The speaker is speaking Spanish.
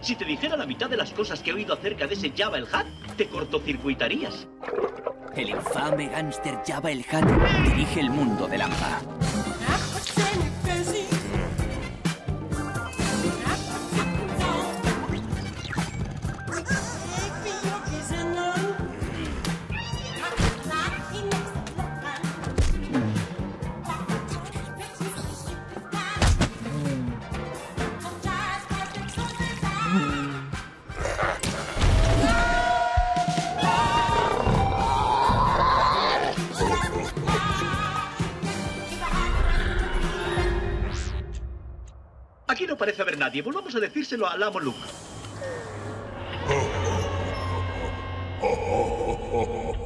Si te dijera la mitad de las cosas que he oído acerca de ese Jabba el Hutt, te cortocircuitarías. El infame gángster Jabba el Hutt dirige el mundo del hampa. Aquí no parece haber nadie. Volvamos a decírselo al amo Luke.